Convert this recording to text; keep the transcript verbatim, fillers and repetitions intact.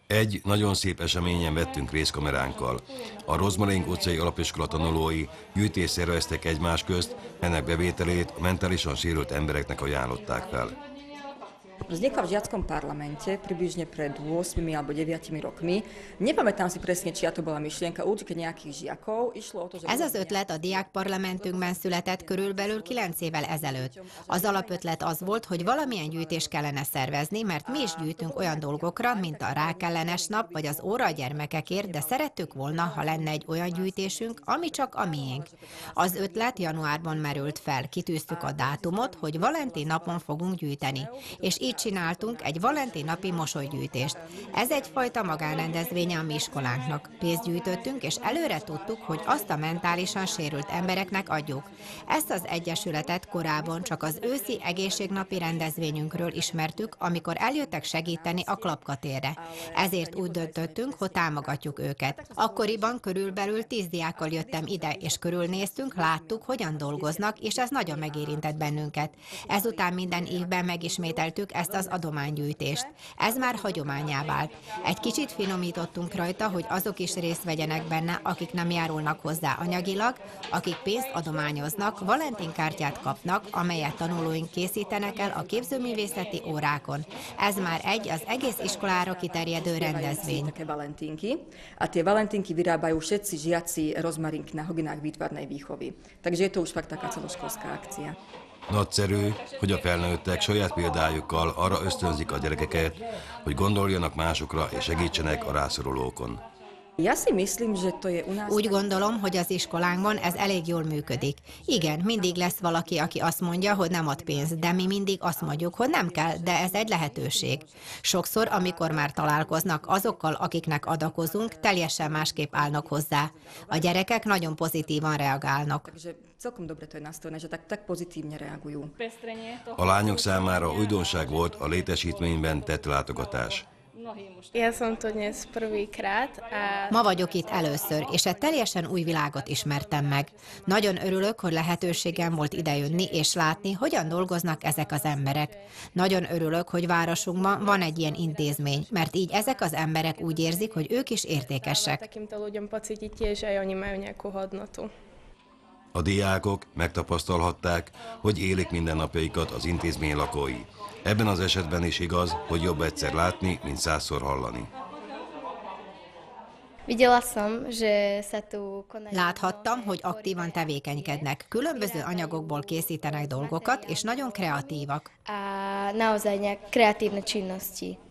Egy nagyon szép eseményen vettünk részt kameránkkal. A Rozmaring utcai alapiskola tanulói gyűjtést szerveztek egymás közt, ennek bevételét a mentálisan sérült embereknek ajánlották fel. Vznikla v žiackom parlamente približne pred ôsmimi alebo deviatimi rokmi. Nepamätám si presne, čia to bola myšlienka, určite nejakých žiakov. Išlo o to, že... Ez az ötlet a diákparlamentünkben született körülbelül kilenc évvel ezelőtt. Az alapötlet az volt, hogy valamilyen gyűjtést kellene szervezni, mert mi is gyűjtünk olyan dolgokra, mint a rákellenes nap vagy az óra a gyermekekért, de szerettük volna, ha lenne egy olyan gyűjtésünk, ami csak a miénk. Az ötlet januárban merült fel, kitűztük a dátumot, hogy Valentin napon fogunk gyűjteni, és így csináltunk egy Valentin napi mosolygyűjtést. Ez egyfajta magánrendezvénye a mi iskolánknak. Pénzt gyűjtöttünk, és előre tudtuk, hogy azt a mentálisan sérült embereknek adjuk. Ezt az egyesületet korábban csak az őszi egészségnapi rendezvényünkről ismertük, amikor eljöttek segíteni a Klapkatérre. Ezért úgy döntöttünk, hogy támogatjuk őket. Akkoriban körülbelül tíz diákkal jöttem ide, és körülnéztünk, láttuk, hogyan dolgoznak, és ez nagyon megérintett bennünket. Ezután minden évben megismételtük ezt az adománygyűjtést. Ez már hagyománnyá vált. Egy kicsit finomítottunk rajta, hogy azok is részt vegyenek benne, akik nem járulnak hozzá anyagilag, akik pénzt adományoznak, Valentin kártyát kapnak, amelyet tanulóink készítenek el a képzőművészeti órákon. Ez már egy az egész iskolára kiterjedő rendezvény. A tie valentinky vyrábajú všetci žiaci Rozmarink na hodinách výtvarnej výchovy. Takže je to už fakt taká celoškolská akcia. Nagyszerű, hogy a felnőttek saját példájukkal arra ösztönzik a gyerekeket, hogy gondoljanak másokra és segítsenek a rászorulókon. Úgy gondolom, hogy az iskolánkban ez elég jól működik. Igen, mindig lesz valaki, aki azt mondja, hogy nem ad pénzt, de mi mindig azt mondjuk, hogy nem kell, de ez egy lehetőség. Sokszor, amikor már találkoznak azokkal, akiknek adakozunk, teljesen másképp állnak hozzá. A gyerekek nagyon pozitívan reagálnak. A lányok számára újdonság volt a létesítményben tett látogatás. Ma vagyok itt először, és egy teljesen új világot ismertem meg. Nagyon örülök, hogy lehetőségem volt idejönni és látni, hogyan dolgoznak ezek az emberek. Nagyon örülök, hogy városunkban van egy ilyen intézmény, mert így ezek az emberek úgy érzik, hogy ők is értékesek. A diákok megtapasztalhatták, hogy élik mindennapjaikat az intézmény lakói. Ebben az esetben is igaz, hogy jobb egyszer látni, mint százszor hallani. Láthattam, hogy aktívan tevékenykednek. Különböző anyagokból készítenek dolgokat, és nagyon kreatívak. A naozaj kreatívne činnosti.